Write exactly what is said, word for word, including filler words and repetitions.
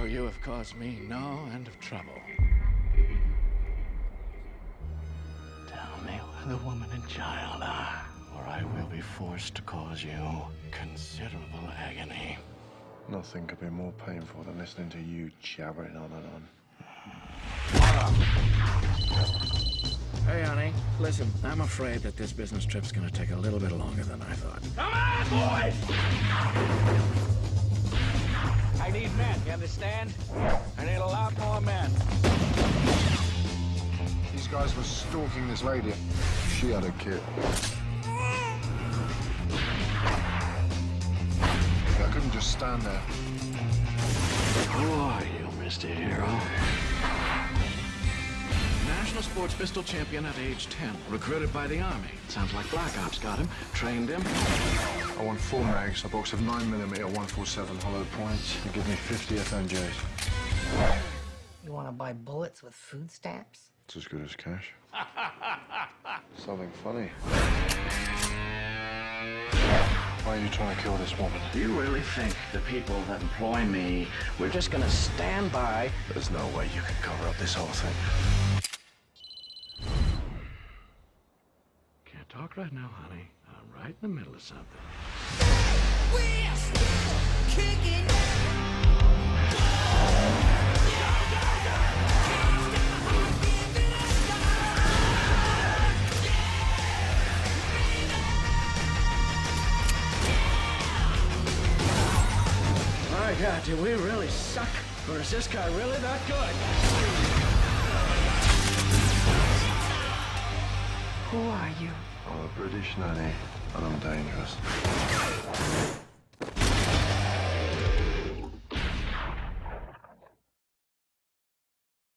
For you have caused me no end of trouble. Tell me where the woman and child are, or I will be forced to cause you considerable agony. Nothing could be more painful than listening to you jabbering on and on. Hey, honey, listen, I'm afraid that this business trip's gonna take a little bit longer than I thought. Come on, boys! I need men, you understand? I need a lot more men. These guys were stalking this lady. She had a kid. I couldn't just stand there. Who are you, Mister Hero? National Sports Pistol Champion at age ten. Recruited by the Army. Sounds like Black Ops got him. Trained him. I want four mags, a box of nine millimeter one forty-seven hollow points, and give me fifty F M Js. You want to buy bullets with food stamps? It's as good as cash. Something funny. Why are you trying to kill this woman? Do you really think the people that employ me, we're just gonna stand by? There's no way you can cover up this whole thing. Can't talk right now, honey. I'm right in the middle of something. We're still kicking. My God, do we really suck? Or is this guy really that good? Who are you? I'm a British nanny, and I'm dead.